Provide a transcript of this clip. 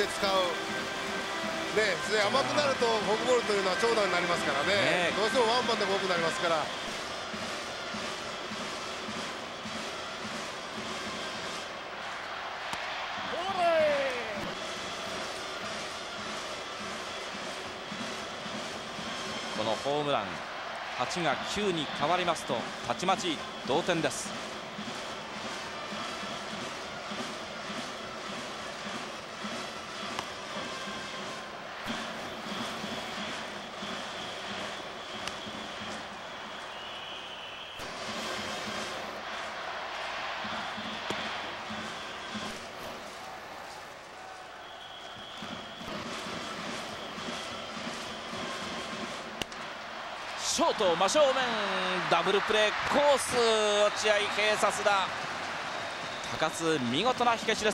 で使う、ね、甘くなるとフォークボールというのは長打になりますからね、どうしてもワンバンでも多くなりますから。 このホームラン、8が9に変わりますとたちまち同点です。ショート真正面、ダブルプレーコース、落合警察だ。高津見事な火消しです。